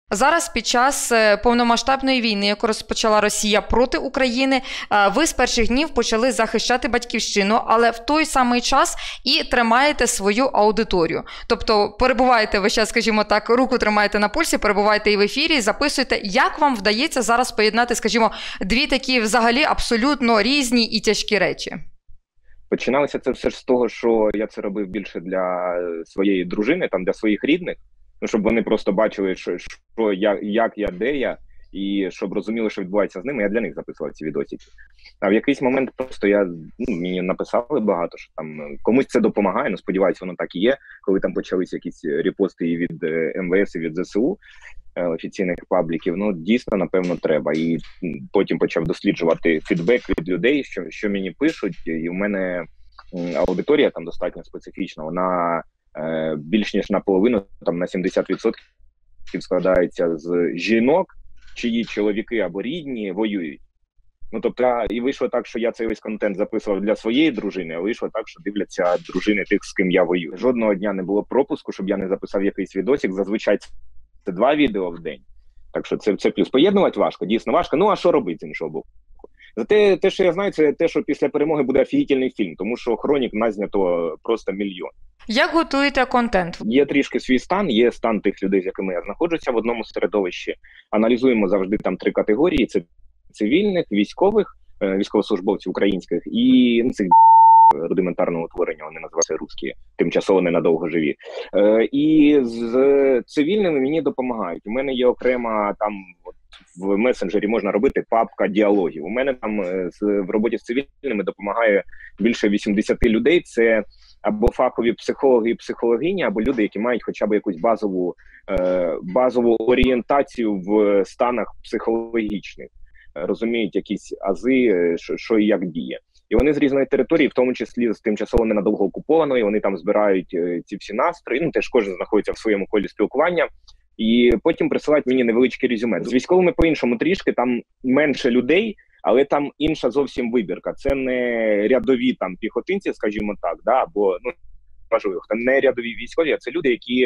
Зараз під час повномасштабної війни, яку розпочала Росія проти України, ви з перших днів почали захищати батьківщину, але в той самий час і тримаєте свою аудиторію. Тобто перебуваєте ви зараз, скажімо так, руку тримаєте на пульсі, перебуваєте і в ефірі, записуєте. Як вам вдається зараз поєднати, скажімо, дві такі взагалі абсолютно різні і тяжкі речі? Починалося це все ж з того, що я це робив більше для своєї дружини, там, для своїх рідних, ну, щоб вони просто бачили, що як я, де я, і щоб розуміли, що відбувається з ними. Я для них записував ці відосики. А в якийсь момент просто мені написали багато, що там комусь це допомагає, ну, сподіваюся, воно так і є, коли там почалися якісь репости і від МВС, і від ЗСУ, офіційних пабліків, ну, дійсно, напевно, треба. І потім почав досліджувати фідбек від людей, що мені пишуть, і в мене аудиторія там достатньо специфічна, вона більш ніж наполовину, там на 70% складається з жінок, чиї чоловіки або рідні воюють. Ну, тобто, і вийшло так, що я цей весь контент записував для своєї дружини, а вийшло так, що дивляться дружини тих, з ким я воюю. Жодного дня не було пропуску, щоб я не записав якийсь відосик. Зазвичай це 2 відео в день. Так що це плюс. Поєднувати важко, дійсно важко. Ну, а що робити з іншого боку? Зате те, що я знаю, це те, що після перемоги буде офігітельний фільм, тому що хронік назнято просто мільйон. Як готуєте контент? Є трішки свій стан, є стан тих людей, з якими я знаходжуся в одному середовищі. Аналізуємо завжди там 3 категорії: це цивільних, військових, військовослужбовців українських і цих рудиментарного утворення, вони називаються русські, тимчасово ненадовго живі. І з цивільними мені допомагають. У мене є окрема там в месенджері можна робити папка діалогів. У мене там в роботі з цивільними допомагає більше 80 людей. Це або фахові психологи і психологині, або люди, які мають хоча б якусь базову орієнтацію в станах психологічних, розуміють якісь ази, що і як діє. І вони з різної території, в тому числі з тимчасово ненадовго окупованої, вони там збирають ці всі настрої, ну теж кожен знаходиться в своєму колі спілкування, і потім присилають мені невеличке резюме. З військовими по-іншому трішки, там менше людей, але там інша зовсім вибірка. Це не рядові там піхотинці, скажімо так, да, або, ну, важливо, там не рядові військові, а це люди, які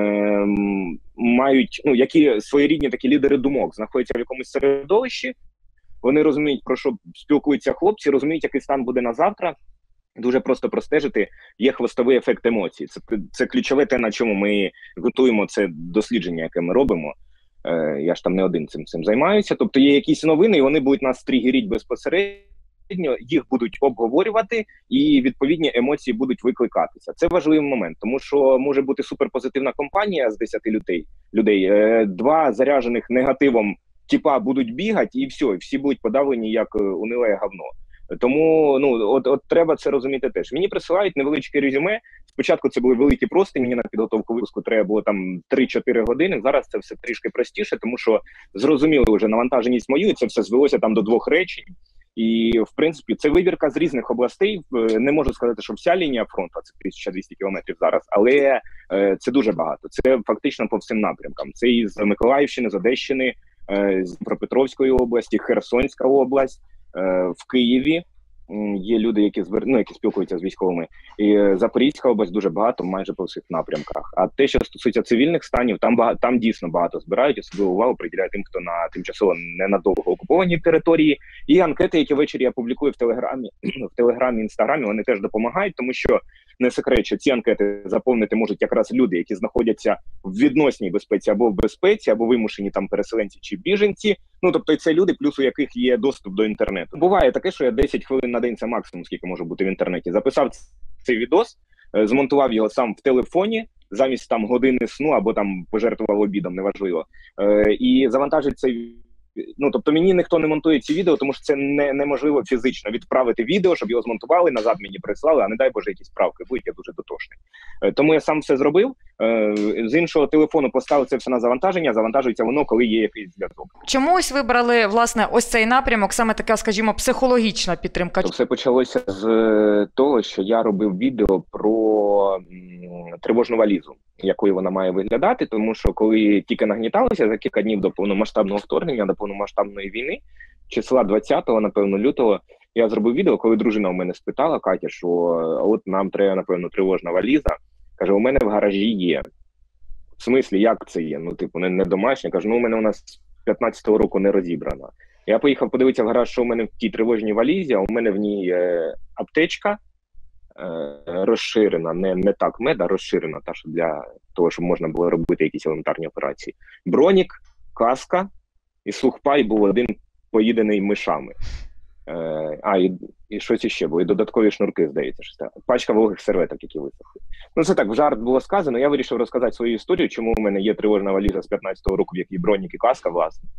мають, ну, які своєрідні такі лідери думок, знаходяться в якомусь середовищі, вони розуміють, про що спілкуються хлопці, розуміють, який стан буде на завтра. Дуже просто простежити, є хвостовий ефект емоцій. Це ключове те, на чому ми готуємо це дослідження, яке ми робимо. Я ж там не один цим займаюся. Тобто є якісь новини, і вони будуть нас тригерити безпосередньо, їх будуть обговорювати, і відповідні емоції будуть викликатися. Це важливий момент, тому що може бути суперпозитивна компанія з 10 людей, 2 заряджених негативом типа будуть бігати, і все, і всі будуть подавлені як униле говно. Тому, ну, от треба це розуміти теж. Мені присилають невеличке резюме. Спочатку це були великі прості, мені на підготовку випуску треба було там 3-4 години. Зараз це все трішки простіше, тому що зрозуміли вже навантаженість мою, і це все звелося там до 2 речень. І, в принципі, це вибірка з різних областей. Не можу сказати, що вся лінія фронту, це 1200 кілометрів зараз, але це дуже багато. Це фактично по всім напрямкам. Це і з Миколаївщини, з Одещини, з Дніпропетровської області, Херсонська область, в Києві є люди, які спілкуються з військовими, і Запорізька область, дуже багато, майже по всіх напрямках. А те, що стосується цивільних станів, там дійсно багато збирають, особливу увагу приділяють тим, хто на тимчасово ненадовго окупованій території. І анкети, які ввечері я публікую в Телеграмі, Інстаграмі, вони теж допомагають, тому що не секрет, що ці анкети заповнити можуть якраз люди, які знаходяться в відносній безпеці або в безпеці, або вимушені там переселенці чи біженці. Ну, тобто це люди, плюс у яких є доступ до інтернету. Буває таке, що я 10 хвилин на день, це максимум, скільки може бути в інтернеті. Записав цей відос, змонтував його сам в телефоні, замість там години сну, або там пожертвував обідом, неважливо. І завантажить цей. Ну, тобто мені ніхто не монтує ці відео, тому що це неможливо фізично відправити відео, щоб його змонтували, назад мені прислали, а не дай Боже якісь правки будуть, я дуже дотошний. Тому я сам все зробив, з іншого телефону поставив це все на завантаження, завантажується воно, коли є якийсь зв'язок. Чому ось вибрали, власне, ось цей напрямок, саме така, скажімо, психологічна підтримка? Все почалося з того, що я робив відео про тривожну валізу, якою вона має виглядати, тому що коли тільки нагніталося за кілька днів до повномасштабного вторгнення, до повномасштабної війни, числа 20-го, напевно, лютого, я зробив відео, коли дружина у мене спитала, Катя, що от нам треба, напевно, тривожна валіза. Каже, у мене в гаражі є. В смислі, як це є? Ну, типу, не домашня. Кажу, у мене у нас з 15-го року не розібрана. Я поїхав подивитися в гараж, що у мене в тій тривожній валізі, а у мене в ній аптечка розширена, не так меда, розширена, та що для того, щоб можна було робити якісь елементарні операції. Бронік, каска і сухпай був один поїдений мишами. І щось іще було, і додаткові шнурки, здається, що це. Пачка вологих серветок, які висохли. Ну, це так, в жарт було сказано. Я вирішив розказати свою історію, чому у мене є тривожна валіза з 15-го року, в якій бронік і каска, власне.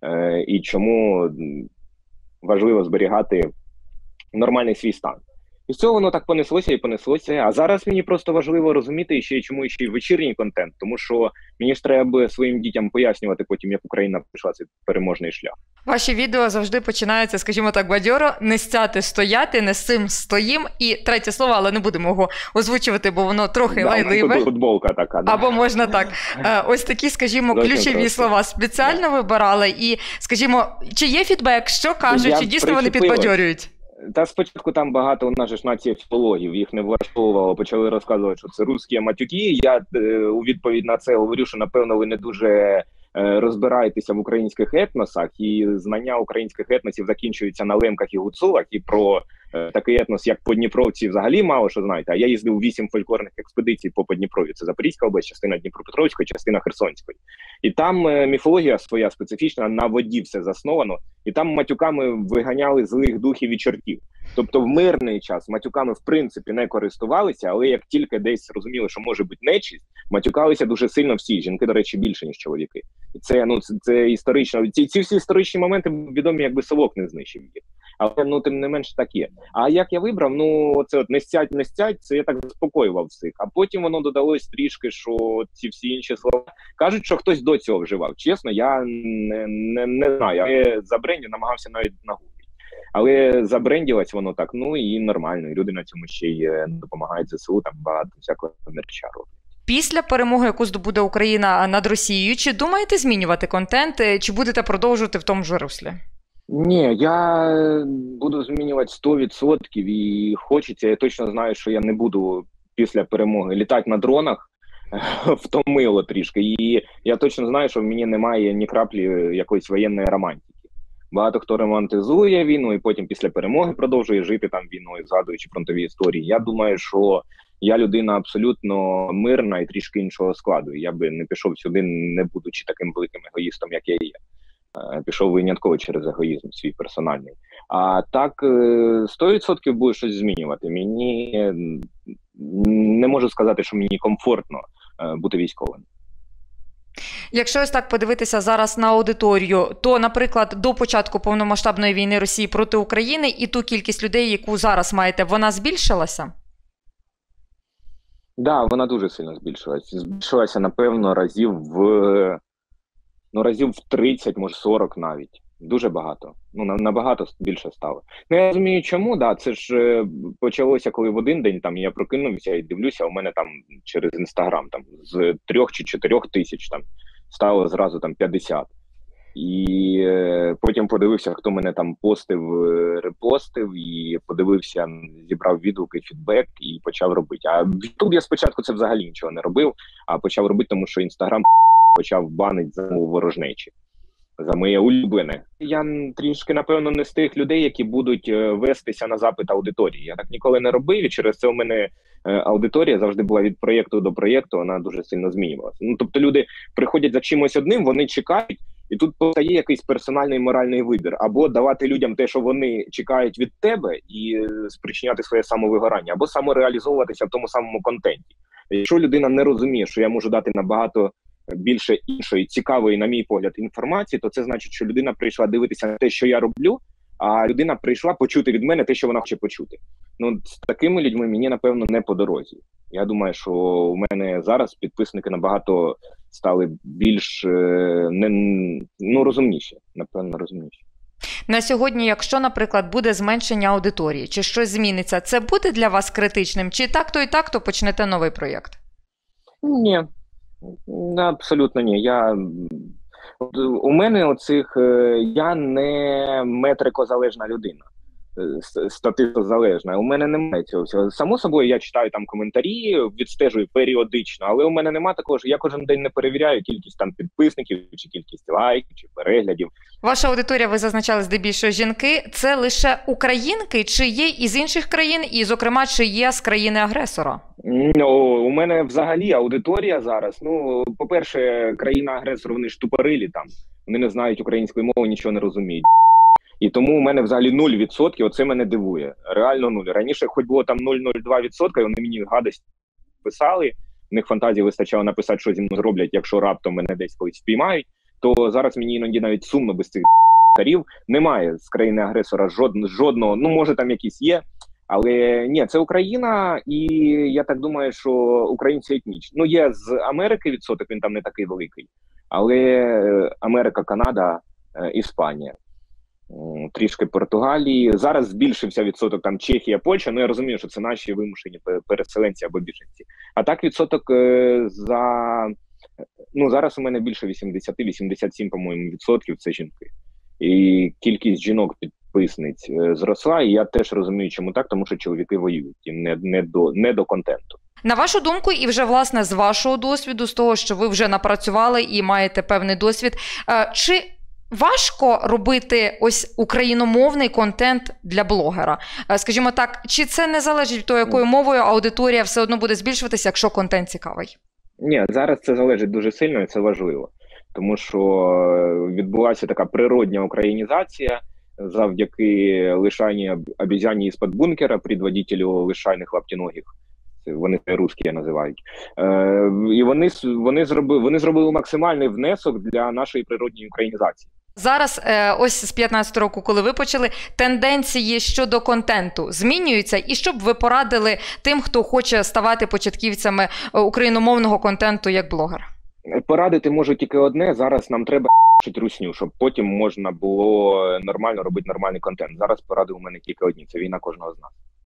І чому важливо зберігати нормальний свій стан. І з цього воно так понеслося і понеслося. А зараз мені просто важливо розуміти, чому ще й вечірній контент, тому що мені ж треба своїм дітям пояснювати потім, як Україна пройшла цей переможний шлях. Ваші відео завжди починаються, скажімо так, бадьоро, не стяти стояти, не з цим стоїм. І третє слово, але не будемо його озвучувати, бо воно трохи лайливе. Футболка така. Да. Або можна так. Ось такі, скажімо, ключові слова спеціально вибирали. І, скажімо, чи є фідбек, що кажуть, чи дійсно вони підбадьорюють? Та спочатку там багато у нас ж нація філологів, їх не влаштовувало, почали розказувати, що це русські матюки. Я у відповідь на це говорю, що, напевно, ви не дуже розбираєтеся в українських етносах, і знання українських етносів закінчуються на лемках і гуцулах, і про такий етнос, як Подніпровці, взагалі мало що знаєте. А я їздив 8 фольклорних експедицій по Подніпров'ю. Це Запорізька область, частина Дніпропетровської, частина Херсонської. І там міфологія своя специфічна, на воді все засновано, і там матюками виганяли злих духів і чортів. Тобто в мирний час матюками в принципі не користувалися, але як тільки десь розуміли, що може бути нечисть, матюкалися дуже сильно всі. Жінки, до речі, більше, ніж чоловіки. І це історично. Ці всі історичні моменти відомі, якби совок не знищив їх. Але, тим не менше, так є. А як я вибрав, оце не стять, це я так заспокоював всіх. А потім воно додалось трішки, що ці всі інші слова. Кажуть, що хтось до цього вживав. Чесно, я не знаю. Я за брендів намагався навіть нагуглити. Але забренділось воно так, і нормально. І люди на цьому ще й допомагають ЗСУ, там багато всякого мерча роблять. Після перемоги, яку здобуде Україна над Росією, чи думаєте змінювати контент, чи будете продовжувати в тому ж руслі? Ні, я буду змінювати 100% і хочеться. Я точно знаю, що я не буду після перемоги літати на дронах, втомило трішки. І я точно знаю, що в мені немає ні краплі якоїсь воєнної романтики. Багато хто романтизує війну і потім після перемоги продовжує жити там війною, згадуючи фронтові історії. Я думаю, що я людина абсолютно мирна і трішки іншого складу. Я би не пішов сюди, не будучи таким великим егоїстом, як я є. Пішов винятково через егоїзм свій персональний. А так, 100% буде щось змінювати. Мені не можу сказати, що мені комфортно бути військовим. Якщо ось так подивитися зараз на аудиторію, то, наприклад, до початку повномасштабної війни Росії проти України і ту кількість людей, яку зараз маєте, вона збільшилася? Так, да, вона дуже сильно збільшилася. Збільшилася, напевно, разів в 30, може 40 навіть. Дуже багато. Набагато більше стало. Я розумію, чому, да, це ж почалося, коли в один день там я прокинувся і дивлюся, у мене там через Інстаграм там з 3 чи 4 тисяч там стало зразу там 50. І потім подивився, хто мене там постив, репостив, і подивився, зібрав відгуки, фідбек і почав робити. А в YouTube я спочатку це взагалі нічого не робив, а почав робити, тому що Інстаграм почав банити за ворожнечі. За моє улюблене. Я трішки, напевно, не з тих людей, які будуть вестися на запит аудиторії. Я так ніколи не робив, і через це у мене аудиторія завжди була від проєкту до проєкту, вона дуже сильно змінювалася. Тобто люди приходять за чимось одним, вони чекають, і тут постає якийсь персональний моральний вибір. Або давати людям те, що вони чекають від тебе, і спричиняти своє самовигорання, або самореалізовуватися в тому самому контенті. Якщо людина не розуміє, що я можу дати набагато більше іншої цікавої, на мій погляд, інформації, то це значить, що людина прийшла дивитися на те, що я роблю, а людина прийшла почути від мене те, що вона хоче почути. З такими людьми мені, напевно, не по дорозі. Я думаю, що у мене зараз підписники набагато стали більш розумніші, напевно, розумніші. На сьогодні, якщо, наприклад, буде зменшення аудиторії, чи щось зміниться, це буде для вас критичним? Чи так-то і так-то почнете новий проєкт? Ні. Абсолютно ні. У мене я не метрикозалежна людина. статистозалежна. У мене немає цього всього. Само собою, я читаю там коментарі, відстежую періодично, але у мене немає такого, що я кожен день не перевіряю кількість там підписників, чи кількість лайків, чи переглядів. Ваша аудиторія, ви зазначали, здебільшого жінки. Це лише українки, чи є із інших країн, і, зокрема, чи є з країни-агресора? У мене взагалі аудиторія зараз, по-перше, країна-агресор, вони ж тупорилі там, вони не знають української мови, нічого не розуміють. І тому у мене взагалі 0%, оце мене дивує. Реально 0. Раніше хоч було там 0,02%, і вони мені гадость писали, в них фантазії вистачало написати, що зі мною зроблять, якщо раптом мене десь колись спіймають, то зараз мені іноді навіть сумно без цих тарів. Немає з країни-агресора жодного, може там якісь є, але ні, це Україна, і я так думаю, що українці етнічні. Є з Америки відсоток, він там не такий великий, але Америка, Канада, Іспанія. Трішки Португалії. Зараз збільшився відсоток там Чехія, Польща, я розумію, що це наші вимушені переселенці або біженці. А так відсоток зараз у мене більше 80-87, по-моєму, відсотків це жінки. І кількість жінок-підписниць зросла, і я теж розумію, чому так, тому що чоловіки воюють, і не до контенту. На вашу думку, і вже, власне, з вашого досвіду, з того, що ви вже напрацювали і маєте певний досвід, чи важко робити ось україномовний контент для блогера? Скажімо так, чи це не залежить від того, якою мовою аудиторія все одно буде збільшуватися, якщо контент цікавий? Ні, зараз це залежить дуже сильно, і це важливо. Тому що відбулася така природня українізація завдяки лишайній обезьяні із-під бункера, предводителю лишайних лаптіногих. Вони русські називають. І вони зробили максимальний внесок для нашої природньої українізації. Зараз, ось з 15 року, коли ви почали, тенденції щодо контенту змінюються? І що б ви порадили тим, хто хоче ставати початківцями україномовного контенту як блогер? Порадити можу тільки одне. Зараз нам треба русню, щоб потім можна було нормально робити нормальний контент. Зараз поради у мене тільки одні. Це війна кожного з нас.